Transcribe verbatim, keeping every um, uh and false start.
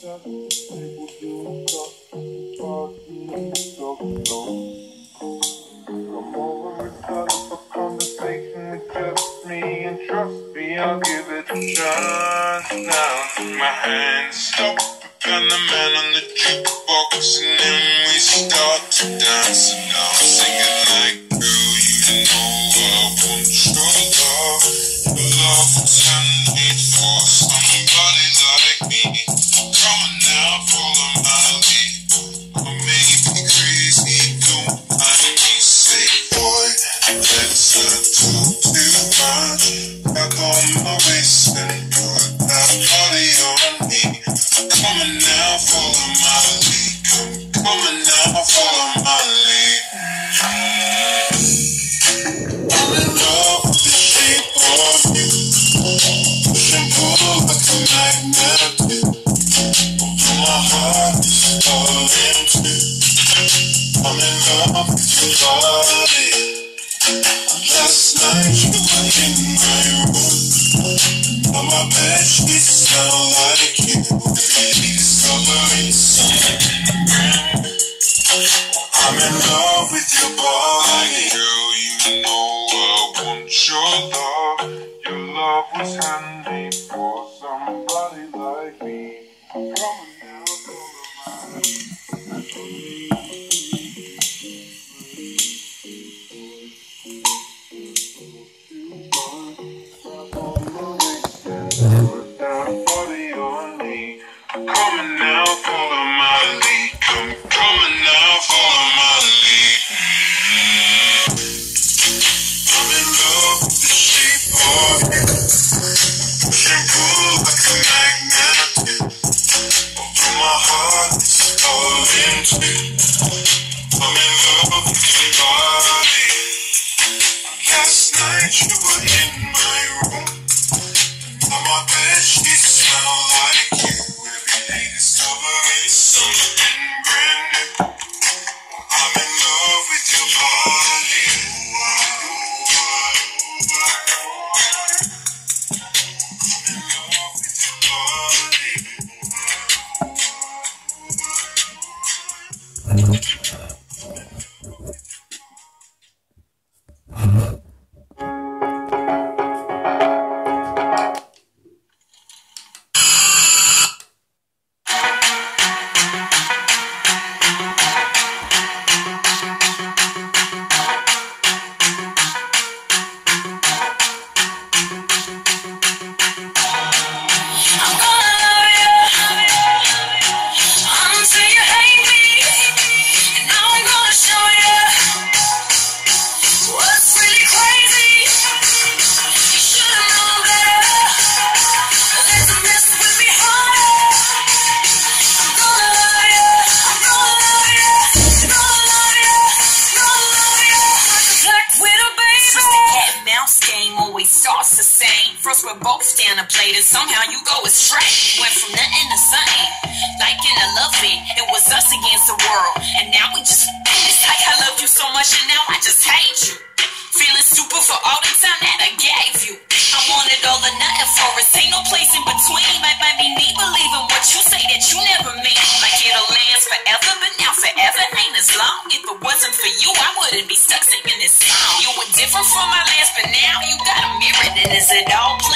I'll give it a chance now. My hands stop and the man on the jukebox, and then we start to dance. And I'm singing like, girl, you know I want your love. Your love was handmade for somebody like me. Come on now, follow my lead. I may be crazy, don't mind me. Say, boy, let's not talk too much. Back on my waist and put that body on me. Come on now, follow my lead. Come, come on now, follow my lead. I'm in love with the shape of you. Push and pull like a magnet do. Although my heart is falling too. I'm in love with your body. Last night you were in my room. On my bed sheets smell like you. Baby, discovering something brand new. I'm in love with your body. Girl, you know I want your love. Your love was handmade for somebody like me. Come on now, follow my lead. Is it all